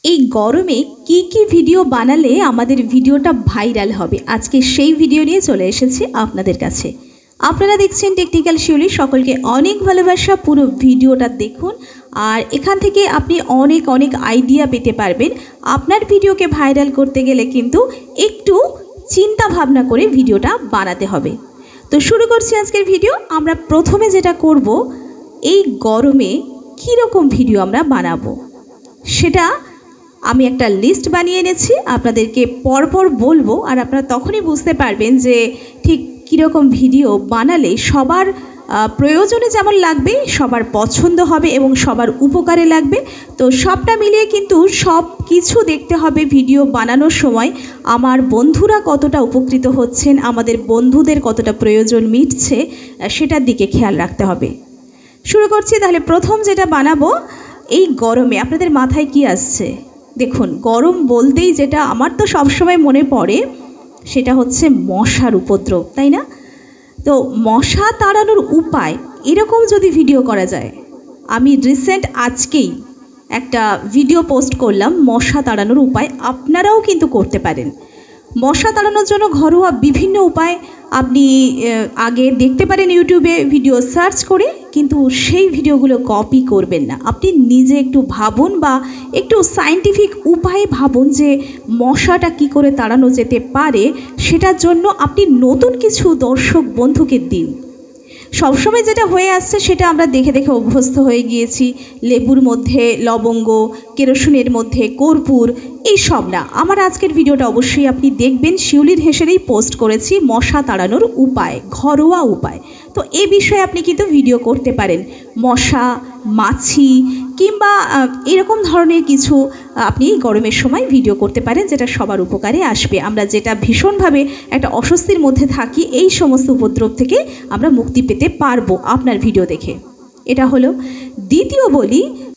এই গরমে কি ভিডিও বানালে আমাদের ভিডিওটা ভাইরাল হবে, আজকে সেই ভিডিও নিয়ে চলে এসেছি আপনাদের কাছে। আপনারা দেখছেন টেকনিক্যাল শিউলি। সকলকে অনেক ভালোবাসা, পুরো ভিডিওটা দেখুন আর এখান থেকে আপনি অনেক আইডিয়া পেতে পারবেন। আপনার ভিডিওকে ভাইরাল করতে গেলে কিন্তু একটু চিন্তা ভাবনা করে ভিডিওটা বানাতে হবে। তো শুরু করছি আজকের ভিডিও। আমরা প্রথমে যেটা করব, এই গরমে কীরকম ভিডিও আমরা বানাবো সেটা আমি একটা লিস্ট বানিয়ে এনেছি, আপনাদেরকে পরপর বলবো আর আপনারা তখনই বুঝতে পারবেন যে ঠিক কীরকম ভিডিও বানালে সবার প্রয়োজনে যেমন লাগবে, সবার পছন্দ হবে এবং সবার উপকারে লাগবে। তো সবটা মিলিয়ে কিন্তু সব কিছু দেখতে হবে ভিডিও বানানোর সময়। আমার বন্ধুরা কতটা উপকৃত হচ্ছেন, আমাদের বন্ধুদের কতটা প্রয়োজন মিটছে, সেটার দিকে খেয়াল রাখতে হবে। শুরু করছি তাহলে। প্রথম যেটা বানাবো, এই গরমে আপনাদের মাথায় কি আসছে? দেখুন, গরম বলতেই যেটা আমার তো সবসময় মনে পড়ে সেটা হচ্ছে মশার উপদ্রব, তাই না? তো মশা তাড়ানোর উপায় এরকম যদি ভিডিও করা যায়, আমি রিসেন্ট আজকেই একটা ভিডিও পোস্ট করলাম মশা তাড়ানোর উপায়, আপনারাও কিন্তু করতে পারেন। মশা তাড়ানোর জন্য ঘরোয়া বিভিন্ন উপায় আপনি আগে দেখতে পারেন ইউটিউবে ভিডিও সার্চ করে, কিন্তু সেই ভিডিওগুলো কপি করবেন না। আপনি নিজে একটু ভাবুন বা একটু সায়েন্টিফিক উপায়ে ভাবুন যে মশাটা কি করে তাড়ানো যেতে পারে। সেটার জন্য আপনি নতুন কিছু দর্শক বন্ধুকে দিন। সবসময় যেটা হয়ে আসছে সেটা আমরা দেখে দেখে অভ্যস্ত হয়ে গিয়েছি। লেবুর মধ্যে লবঙ্গ, কেরোসিনের মধ্যে কর্পূর, এই সব না। আমার আজকের ভিডিওটা অবশ্যই আপনি দেখবেন। শিউলির হেসেলেই পোস্ট করেছি মশা তাড়ানোর উপায়, ঘরোয়া উপায়। তো এ বিষয়ে আপনি কিন্তু ভিডিও করতে পারেন। মশা, মাছি কিংবা এরকম ধরনের কিছু আপনি গরমের সময় ভিডিও করতে পারেন, যেটা সবার উপকারে আসবে। আমরা যেটা ভীষণভাবে একটা অস্বস্তির মধ্যে থাকি, এই সমস্ত উপদ্রব থেকে আমরা মুক্তি পেতে পারবো আপনার ভিডিও দেখে। এটা হলো। দ্বিতীয় বলি,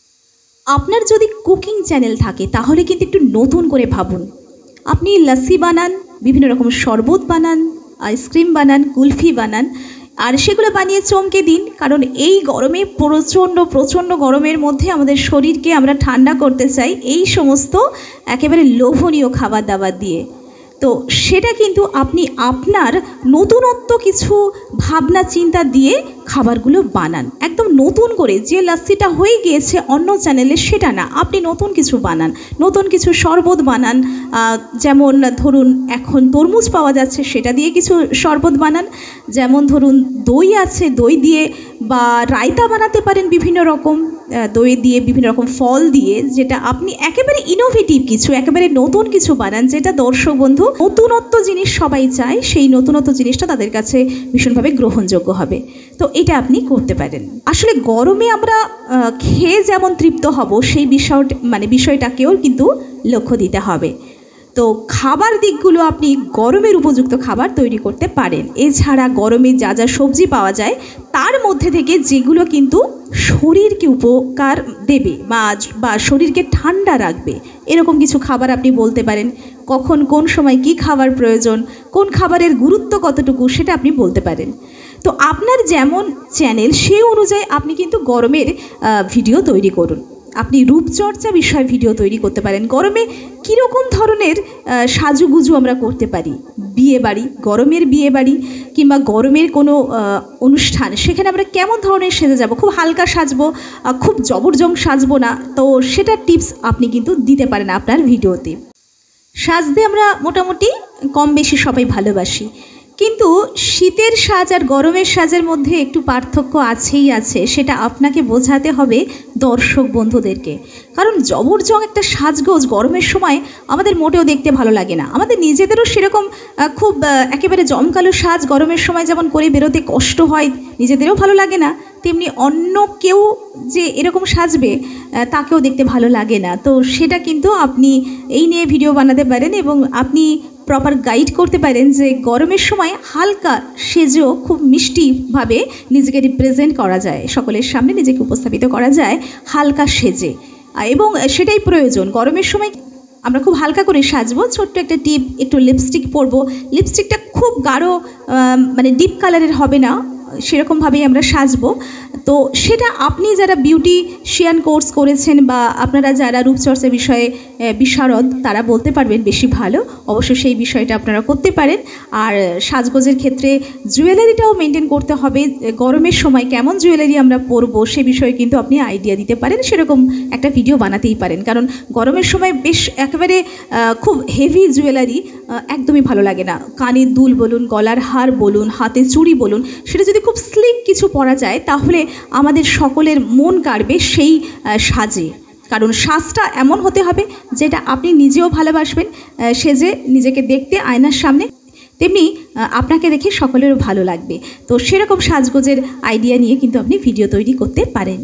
আপনার যদি কুকিং চ্যানেল থাকে তাহলে কিন্তু একটু নতুন করে ভাবুন। আপনি লস্যি বানান, বিভিন্ন রকম শরবত বানান, আইসক্রিম বানান, কুলফি বানান, আর সেগুলো বানিয়ে চমকে দিন। কারণ এই গরমে প্রচণ্ড গরমের মধ্যে আমাদের শরীরকে আমরা ঠান্ডা করতে চাই এই সমস্ত একেবারে লোভনীয় খাবার দাবার দিয়ে। তো সেটা কিন্তু আপনি আপনার নতুনত্ব কিছু ভাবনা চিন্তা দিয়ে খাবারগুলো বানান, একদম নতুন করে। যে লস্যিটা হয়ে গিয়েছে অন্য চ্যানেলে সেটা না, আপনি নতুন কিছু বানান, নতুন কিছু শরবত বানান। যেমন ধরুন এখন তরমুজ পাওয়া যাচ্ছে, সেটা দিয়ে কিছু শরবত বানান। যেমন ধরুন দই আছে, দই দিয়ে বা রায়তা বানাতে পারেন বিভিন্ন রকম, দই দিয়ে বিভিন্ন রকম ফল দিয়ে, যেটা আপনি একেবারে ইনোভেটিভ কিছু, একেবারে নতুন কিছু বানান, যেটা দর্শক বন্ধু নতুনত্ব জিনিস সবাই চায়, সেই নতুনত্ব জিনিসটা তাদের কাছে ভীষণভাবে গ্রহণযোগ্য হবে। তো এটা আপনি করতে পারেন। আসলে গরমে আমরা খেয়ে যেমন তৃপ্ত হব, সেই বিষয়টাকেও কিন্তু লক্ষ্য দিতে হবে। তো খাবার দিকগুলো আপনি গরমের উপযুক্ত খাবার তৈরি করতে পারেন। এছাড়া গরমে যা যা সবজি পাওয়া যায় তার মধ্যে থেকে যেগুলো কিন্তু শরীরকে উপকার দেবে বা শরীরকে ঠান্ডা রাখবে, এরকম কিছু খাবার আপনি বলতে পারেন। কখন কোন সময় কি খাবার প্রয়োজন, কোন খাবারের গুরুত্ব কতটুকু, সেটা আপনি বলতে পারেন। তো আপনার যেমন চ্যানেল সেই অনুযায়ী আপনি কিন্তু গরমের ভিডিও তৈরি করুন। আপনি রূপচর্চা বিষয়ে ভিডিও তৈরি করতে পারেন। গরমে কীরকম ধরনের সাজুগুজু আমরা করতে পারি, বিয়েবাড়ি, গরমের বিয়েবাড়ি কিংবা গরমের কোনো অনুষ্ঠান, সেখানে আমরা কেমন ধরনের সেজে যাব, খুব হালকা সাজবো, খুব জবরজং সাজবো না। তো সেটার টিপস আপনি কিন্তু দিতে পারেন আপনার ভিডিওতে। সাজতে আমরা মোটামুটি কম বেশি সবাই ভালোবাসি, কিন্তু শীতের সাজ আর গরমের সাজের মধ্যে একটু পার্থক্য আছেই আছে। সেটা আপনাকে বোঝাতে হবে দর্শক বন্ধুদেরকে। কারণ জবরজং একটা সাজগোজ গরমের সময় আমাদের মোটেও দেখতে ভালো লাগে না। আমাদের নিজেদেরও সেরকম খুব একেবারে জমকালো সাজ গরমের সময় যেমন করে বেরোতে কষ্ট হয়, নিজেদেরও ভালো লাগে না, তেমনি অন্য কেউ যে এরকম সাজবে তাকেও দেখতে ভালো লাগে না। তো সেটা কিন্তু আপনি এই নিয়ে ভিডিও বানাতে পারেন এবং আপনি প্রপার গাইড করতে পারেন যে গরমের সময় হালকা সেজেও খুব মিষ্টিভাবে নিজেকে রিপ্রেজেন্ট করা যায়, সকলের সামনে নিজেকে উপস্থাপিত করা যায় হালকা সেজে। এবং সেটাই প্রয়োজন। গরমের সময় আমরা খুব হালকা করে সাজবো, ছোট্ট একটা টিপ, একটু লিপস্টিক পরবো। লিপস্টিকটা খুব গাঢ় ডিপ কালারের হবে না, সেরকমভাবেই আমরা সাজবো। তো সেটা আপনি যারা বিউটিশিয়ান কোর্স করেছেন বা আপনারা যারা রূপচর্চা বিষয়ে বিশারদ তারা বলতে পারবেন বেশি ভালো, অবশ্যই সেই বিষয়টা আপনারা করতে পারেন। আর সাজগোজের ক্ষেত্রে জুয়েলারিটাও মেনটেন করতে হবে, গরমের সময় কেমন জুয়েলারি আমরা পরবো সে বিষয়ে কিন্তু আপনি আইডিয়া দিতে পারেন, সেরকম একটা ভিডিও বানাতেই পারেন। কারণ গরমের সময় বেশ একেবারে খুব হেভি জুয়েলারি একদমই ভালো লাগে না। কানের দুল বলুন, গলার হার বলুন, হাতে চুড়ি বলুন, সেটা যদি খুব স্লিক কিছু পরা যায় তাহলে আমাদের সকলের মন কাড়বে সেই সাজে। কারণ সাজটা এমন হতে হবে যেটা আপনি নিজেও ভালোবাসবেন, সেজে নিজেকে দেখতে আয়নার সামনে, তেমনি আপনাকে দেখে সকলেরও ভালো লাগবে। তো সেরকম সাজগোজের আইডিয়া নিয়ে কিন্তু আপনি ভিডিও তৈরি করতে পারেন।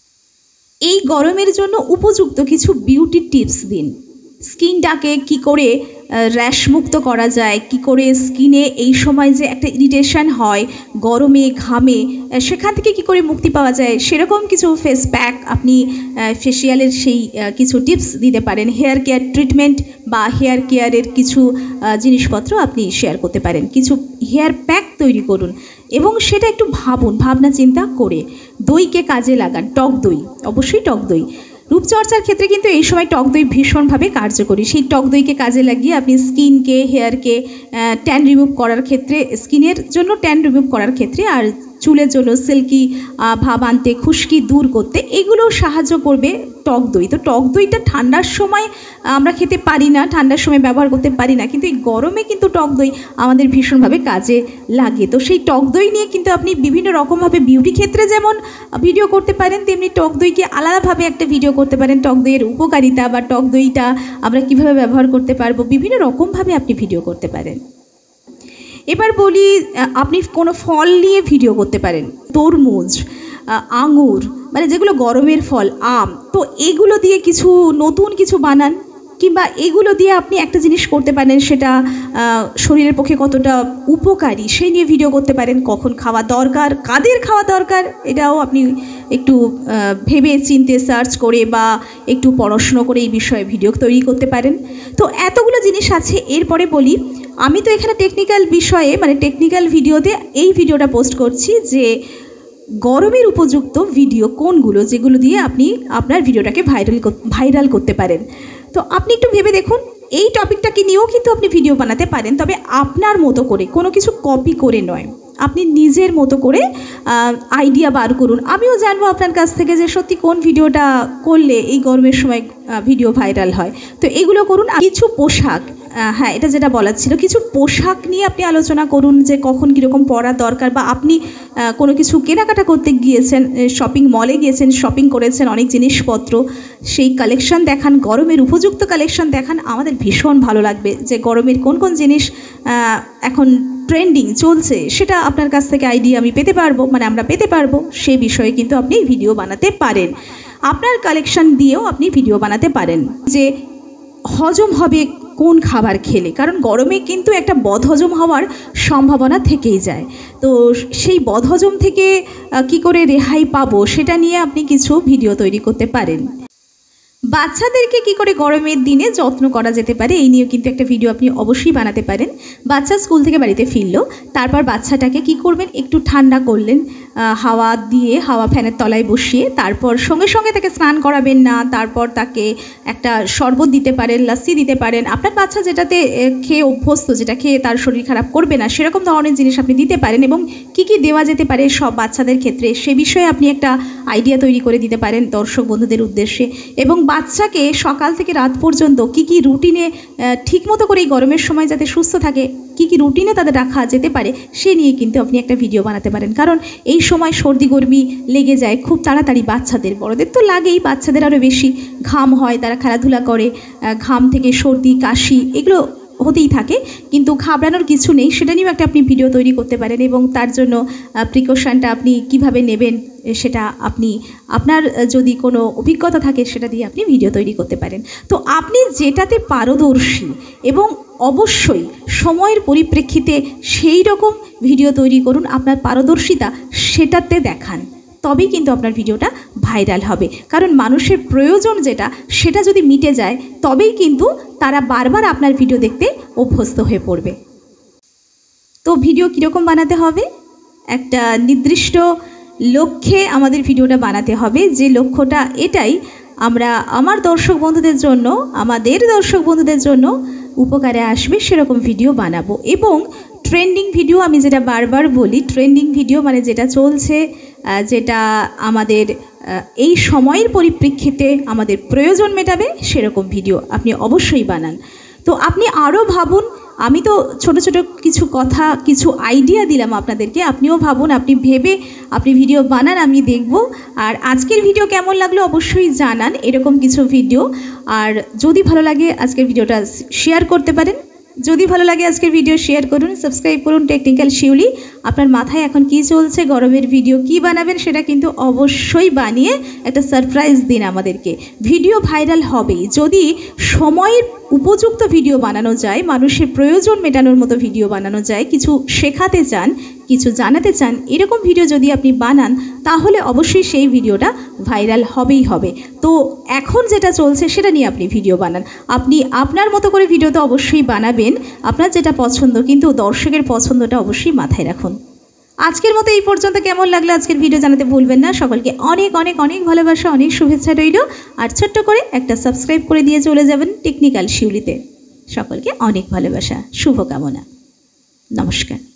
এই গরমের জন্য উপযুক্ত কিছু বিউটি টিপস দিন। স্কিনটাকে কি করে র্যাশমুক্ত করা যায়, কি করে স্কিনে এই সময় যে একটা ইরিটেশন হয় গরমে ঘামে সেখান থেকে কি করে মুক্তি পাওয়া যায়, সেরকম কিছু ফেস প্যাক আপনি ফেসিয়ালের সেই কিছু টিপস দিতে পারেন। হেয়ার কেয়ার ট্রিটমেন্ট বা হেয়ার কেয়ারের কিছু জিনিসপত্র আপনি শেয়ার করতে পারেন। কিছু হেয়ার প্যাক তৈরি করুন এবং সেটা একটু ভাবুন, ভাবনা চিন্তা করে। দইকে কাজে লাগান, টক দই, অবশ্যই টক দই। রূপচর্চার ক্ষেত্রে কিন্তু এই সময় টক দই ভীষণভাবে কার্যকরী। সেই টক দইকে কাজে লাগিয়ে আপনি স্কিনকে, হেয়ারকে ট্যান রিমুভ করার ক্ষেত্রে, স্কিনের জন্য ট্যান রিমুভ করার ক্ষেত্রে, আর চুলের জন্য সিল্কি ভাব আনতে, খুশকি দূর করতে, এগুলো সাহায্য করবে টক দই। তো টক দইটা ঠান্ডার সময় আমরা খেতে পারি না, ঠান্ডার সময় ব্যবহার করতে পারি না, কিন্তু এই গরমে কিন্তু টক দই আমাদের ভীষণভাবে কাজে লাগে। তো সেই টক দই নিয়ে কিন্তু আপনি বিভিন্ন রকমভাবে বিউটি ক্ষেত্রে যেমন ভিডিও করতে পারেন, তেমনি টক দইকে আলাদাভাবে একটা ভিডিও করতে পারেন। টক দইয়ের উপকারিতা বা টক দইটা আমরা কীভাবে ব্যবহার করতে পারবো, বিভিন্ন রকমভাবে আপনি ভিডিও করতে পারেন। এবার বলি, আপনি কোনো ফল নিয়ে ভিডিও করতে পারেন। তরমুজ, আঙুর, মানে যেগুলো গরমের ফল, আম, তো এগুলো দিয়ে কিছু নতুন কিছু বানান, কিংবা এগুলো দিয়ে আপনি একটা জিনিস করতে পারেন, সেটা শরীরের পক্ষে কতটা উপকারী সেই নিয়ে ভিডিও করতে পারেন। কখন খাওয়া দরকার, কাদের খাওয়া দরকার, এটাও আপনি একটু ভেবে চিন্তে সার্চ করে বা একটু পড়াশুনো করে এই বিষয়ে ভিডিও তৈরি করতে পারেন। তো এতগুলো জিনিস আছে। এরপরে বলি, আমি তো এখানে টেকনিক্যাল বিষয়ে, মানে টেকনিক্যাল ভিডিওতে এই ভিডিওটা পোস্ট করছি যে গরমের উপযুক্ত ভিডিও কোনগুলো, যেগুলো দিয়ে আপনি আপনার ভিডিওটাকে ভাইরাল করতে পারেন। তো আপনি একটু ভেবে দেখুন, এই টপিকটাকে নিয়েও কিন্তু আপনি ভিডিও বানাতে পারেন, তবে আপনার মতো করে, কোনো কিছু কপি করে নয়। আপনি নিজের মতো করে আইডিয়া বার করুন। আমিও জানবো আপনার কাছ থেকে যে সত্যি কোন ভিডিওটা করলে এই গরমের সময় ভিডিও ভাইরাল হয়। তো এগুলো করুন। কিছু পোশাক, হ্যাঁ, এটা যেটা বলার ছিল, কিছু পোশাক নিয়ে আপনি আলোচনা করুন যে কখন কীরকম পরা দরকার, বা আপনি কোনো কিছু কেনাকাটা করতে গিয়েছেন, শপিং মলে গিয়েছেন, শপিং করেছেন অনেক জিনিসপত্র, সেই কালেকশন দেখান, গরমের উপযুক্ত কালেকশন দেখান। আমাদের ভীষণ ভালো লাগবে যে গরমের কোন কোন জিনিস এখন ট্রেন্ডিং চলছে, সেটা আপনার কাছ থেকে আইডিয়া আমি পেতে পারবো, মানে আমরা পেতে পারবো। সে বিষয়ে কিন্তু আপনি ভিডিও বানাতে পারেন। আপনার কালেকশন দিয়েও আপনি ভিডিও বানাতে পারেন যে হজম হবে কোন খাবার খেলে, কারণ গরমে কিন্তু একটা বদহজম হওয়ার সম্ভাবনা থেকেই যায়। তো সেই বদহজম থেকে কি করে রেহাই পাবো সেটা নিয়ে আপনি কিছু ভিডিও তৈরি করতে পারেন। বাচ্চাদেরকে কি করে গরমের দিনে যত্ন করা যেতে পারে এই নিয়েও কিন্তু একটা ভিডিও আপনি অবশ্যই বানাতে পারেন। বাচ্চা স্কুল থেকে বাড়িতে ফিরলো, তারপর বাচ্চাটাকে কি করবেন, একটু ঠান্ডা করলেন, হাওয়া দিয়ে, হাওয়া ফ্যানের তলায় বসিয়ে, তারপর সঙ্গে সঙ্গে তাকে স্নান করাবেন না, তারপর তাকে একটা শরবত দিতে পারেন, লাস্সি দিতে পারেন। আপনার বাচ্চা যেটাতে খেয়ে অভ্যস্ত, যেটা খেয়ে তার শরীর খারাপ করবে না, সেরকম ধরনের জিনিস আপনি দিতে পারেন। এবং কি কি দেওয়া যেতে পারে সব বাচ্চাদের ক্ষেত্রে সে বিষয়ে আপনি একটা আইডিয়া তৈরি করে দিতে পারেন দর্শক বন্ধুদের উদ্দেশ্যে। এবং বাচ্চাকে সকাল থেকে রাত পর্যন্ত কি কি রুটিনে ঠিকমতো করে এই গরমের সময় যাতে সুস্থ থাকে, কি কি রুটিনে তাদের রাখা যেতে পারে সে নিয়ে কিন্তু আপনি একটা ভিডিও বানাতে পারেন। কারণ এই সময় সর্দি গরমি লেগে যায় খুব তাড়াতাড়ি বাচ্চাদের, বড়দের তো লাগেই, বাচ্চাদের আরও বেশি। ঘাম হয়, তারা খেলাধুলা করে, ঘাম থেকে সর্দি কাশি এগুলো হতেই থাকে, কিন্তু ঘাবড়ানোর কিছু নেই। সেটা নিয়েও একটা আপনি ভিডিও তৈরি করতে পারেন এবং তার জন্য প্রিকশনটা আপনি কিভাবে নেবেন সেটা আপনি, আপনার যদি কোনো অভিজ্ঞতা থাকে সেটা দিয়ে আপনি ভিডিও তৈরি করতে পারেন। তো আপনি যেটাতে পারদর্শী এবং অবশ্যই সময়ের পরিপ্রেক্ষিতে সেই রকম ভিডিও তৈরি করুন, আপনার পারদর্শিতা সেটাতে দেখান, তবেই কিন্তু আপনার ভিডিওটা ভাইরাল হবে। কারণ মানুষের প্রয়োজন যেটা, সেটা যদি মিটে যায় তবেই কিন্তু তারা বারবার আপনার ভিডিও দেখতে অভ্যস্ত হয়ে পড়বে। তো ভিডিও কীরকম বানাতে হবে একটা নির্দিষ্ট লক্ষ্যে আমাদের ভিডিওটা বানাতে হবে, যে লক্ষ্যটা এটাই আমরা আমাদের দর্শক বন্ধুদের জন্য উপকারে আসবে সেরকম ভিডিও বানাবো। এবং ট্রেন্ডিং ভিডিও, আমি যেটা বারবার বলি, ট্রেন্ডিং ভিডিও মানে যেটা চলছে, যেটা আমাদের এই সময়ের পরিপ্রেক্ষিতে আমাদের প্রয়োজন মেটাবে সেরকম ভিডিও আপনি অবশ্যই বানান। তো আপনি আরও ভাবুন, আমি তো ছোট ছোট কিছু কথা, কিছু আইডিয়া দিলাম আপনাদেরকে, আপনিও ভাবুন, আপনি ভেবে আপনি ভিডিও বানান, আমি দেখব। আর আজকের ভিডিও কেমন লাগলো অবশ্যই জানান, এরকম কিছু ভিডিও। আর যদি ভালো লাগে আজকের ভিডিওটা শেয়ার করতে পারেন, যদি ভালো লাগে আজকের ভিডিও শেয়ার করুন, সাবস্ক্রাইব করুন টেকনিক্যাল শিউলি। আপনার মাথায় এখন কি চলছে, গরমের ভিডিও কি বানাবেন সেটা কিন্তু অবশ্যই বানিয়ে একটা সারপ্রাইজ দিন আমাদেরকে। ভিডিও ভাইরাল হবেই যদি সময়ের উপযুক্ত ভিডিও বানানো যায়, মানুষের প্রয়োজন মেটানোর মতো ভিডিও বানানো যায়, কিছু শেখাতে চান, কিছু জানাতে চান, এরকম ভিডিও যদি আপনি বানান তাহলে অবশ্যই সেই ভিডিওটা ভাইরাল হবেই হবে। তো এখন যেটা চলছে সেটা নিয়ে আপনি ভিডিও বানান, আপনি আপনার মতো করে ভিডিও তো অবশ্যই বানাবেন, আপনার যেটা পছন্দ, কিন্তু দর্শকের পছন্দটা অবশ্যই মাথায় রাখুন। আজকের মতো এই পর্যন্ত। কেমন লাগলো আজকের ভিডিও জানাতে ভুলবেন না। সকলকে অনেক অনেক অনেক ভালোবাসা, অনেক শুভেচ্ছা রইল। আর ছোট্ট করে একটা সাবস্ক্রাইব করে দিয়ে চলে যাবেন টেকনিক্যাল শিউলিতে। সকলকে অনেক ভালোবাসা, শুভকামনা, নমস্কার।